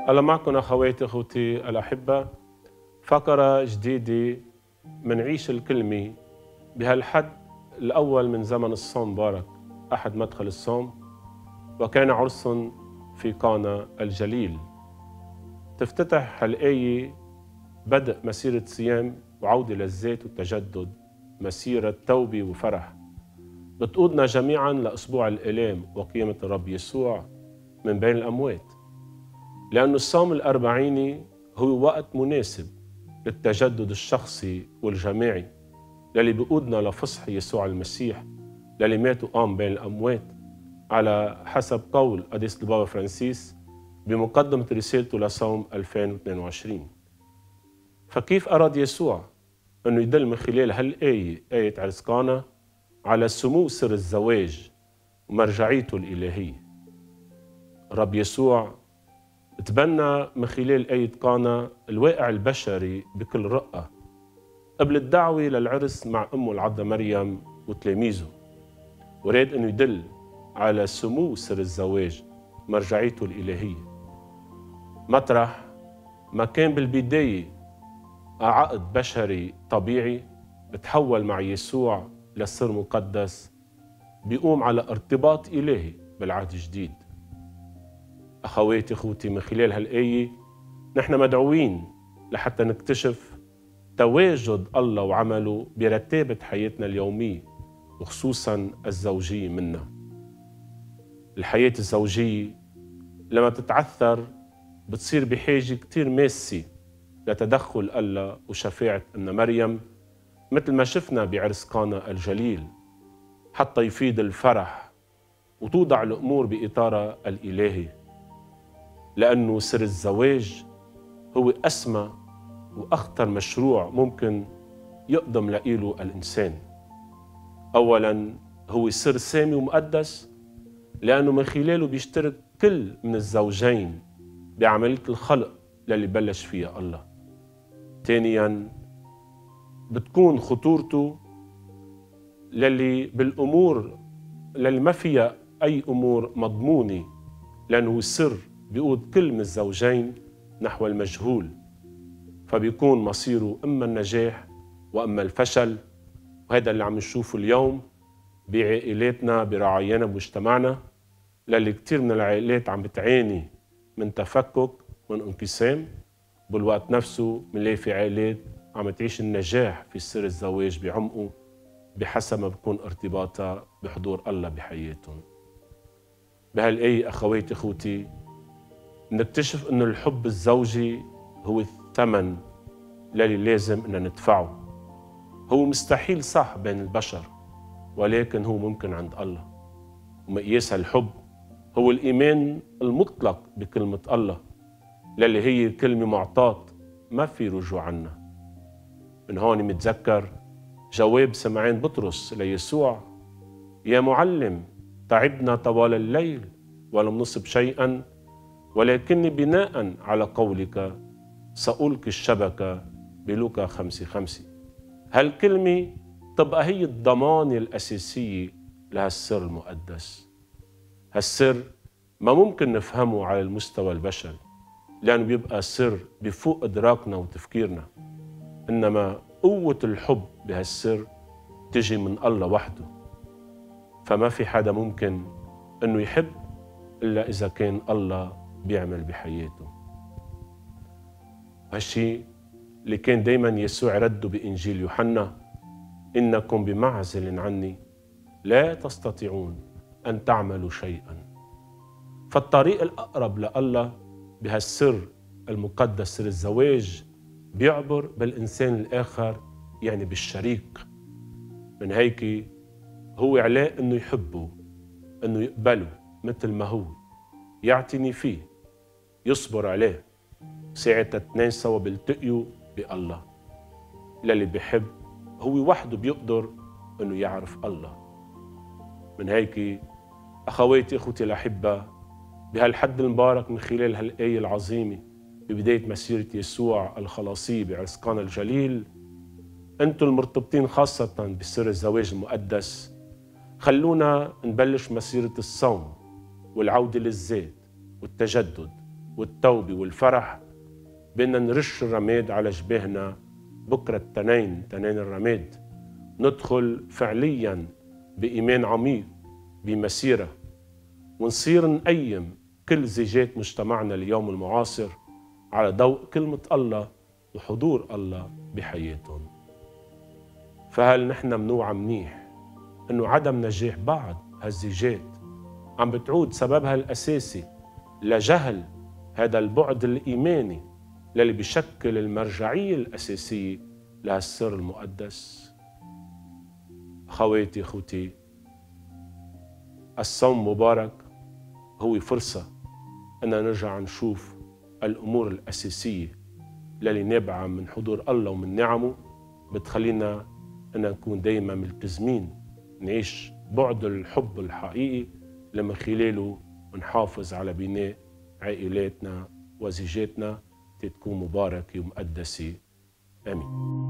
الله معكم أخواتي أخوتي الأحبة. فقرة جديدة منعيش الكلمة بهالحد الأول من زمن الصوم مبارك، أحد مدخل الصوم، وكان عرس في قانا الجليل. تفتتح الآية بدء مسيرة صيام وعودة للذات والتجدد، مسيرة توبة وفرح بتقودنا جميعا لأسبوع الآلام وقيامة الرب يسوع من بين الأموات، لأن الصوم الأربعيني هو وقت مناسب للتجدد الشخصي والجماعي للي بيقودنا لفصح يسوع المسيح للي مات وقام بين الأموات على حسب قول قداسة البابا فرانسيس بمقدمة رسالته لصوم 2022. فكيف أراد يسوع أنه يدل من خلال هالآية، آية عرس قانا، على سمو سر الزواج ومرجعيته الإلهية؟ الرب يسوع تبنى من خلال آية قانا الواقع البشري بكل رقة قبل الدعوة للعرس مع أمه العذراء مريم وتلاميذه، وراد أنه يدل على سمو سر الزواج مرجعيته الإلهية. مطرح ما كان بالبداية عقد بشري طبيعي بتحول مع يسوع لسر مقدس بيقوم على ارتباط إلهي بالعهد الجديد. أخواتي أخوتي، من خلال هالآية نحن مدعوين لحتى نكتشف تواجد الله وعمله برتابة حياتنا اليومية وخصوصا الزوجية منا. الحياة الزوجية لما تتعثر بتصير بحاجة كتير ماسة لتدخل الله وشفاعة أن مريم، مثل ما شفنا بعرس قانا الجليل، حتى يفيد الفرح وتوضع الأمور بإطارها الإلهي، لأنه سر الزواج هو أسمى وأخطر مشروع ممكن يقدم لإله الإنسان. أولاً هو سر سامي ومقدس لأنه من خلاله بيشترك كل من الزوجين بعملية الخلق للي بلش فيها الله. ثانياً بتكون خطورته للي بالأمور للي ما فيها أي أمور مضمونة، لأنه السر بيقود كل من الزوجين نحو المجهول، فبيكون مصيره إما النجاح وإما الفشل. وهذا اللي عم نشوفه اليوم بعائلاتنا برعايانا بمجتمعنا، للي كتير من العائلات عم بتعاني من تفكك ومن انقسام، بالوقت نفسه بنلاقي في عائلات عم تعيش النجاح في سر الزواج بعمقه بحسب ما بيكون ارتباطها بحضور الله بحياتهم. بهالآية أخواتي أخوتي نكتشف أن الحب الزوجي هو الثمن الذي لازم أن ندفعه. هو مستحيل صح بين البشر، ولكن هو ممكن عند الله. ومقياس الحب هو الإيمان المطلق بكلمة الله، للي هي كلمة معطاة ما في رجوع عنها. من هون متذكر جواب سمعان بطرس ليسوع: يا معلم، تعبنا طوال الليل ولم نصب شيئا، ولكني بناء على قولك سألقي الشبكة، بلوكا 5:5. هالكلمة تبقى هي الضمانة الأساسية لهالسر المقدس. هالسر ما ممكن نفهمه على المستوى البشري، لأنه بيبقى سر بفوق إدراكنا وتفكيرنا، إنما قوة الحب بهالسر تجي من الله وحده. فما في حدا ممكن إنه يحب إلا إذا كان الله بيعمل بحياته. هالشي اللي كان دايما يسوع رده بإنجيل يوحنا: إنكم بمعزل عني لا تستطيعون أن تعملوا شيئا. فالطريق الأقرب لله بهالسر المقدس، سر الزواج، بيعبر بالإنسان الآخر، يعني بالشريك. من هيك هو عليه إنه يحبه، إنه يقبله مثل ما هو، يعتني فيه، يصبر عليه. ساعتها اثنين سوا بيلتقيوا بالله. للي بيحب هو وحده بيقدر إنه يعرف الله. من هيك أخواتي أخوتي الأحبة، بهالحد المبارك من خلال هالآية العظيمة ببداية مسيرة يسوع الخلاصية بعرس قانا الجليل، أنتم المرتبطين خاصة بسر الزواج المقدس، خلونا نبلش مسيرة الصوم والعودة للذات والتجدد والتوبة والفرح بدنا نرش الرماد على جباهنا بكرة تنين الرماد، ندخل فعليا بإيمان عميق بمسيرة، ونصير نقيم كل زيجات مجتمعنا اليوم المعاصر على ضوء كلمة الله وحضور الله بحياتهم. فهل نحن منوعى منيح انه عدم نجاح بعض هالزيجات عم بتعود سببها الاساسي لجهل هذا البعد الايماني للي بيشكل المرجعيه الاساسيه لهالسر المقدس؟ اخواتي اخوتي، الصوم مبارك هو فرصه ان نرجع نشوف الامور الاساسيه للي نابعه من حضور الله ومن نعمه، بتخلينا ان نكون دايما ملتزمين نعيش بعد الحب الحقيقي اللي من خلاله نحافظ على بناء عائلاتنا وزيجاتنا تكون مباركه ومقدسه. امين.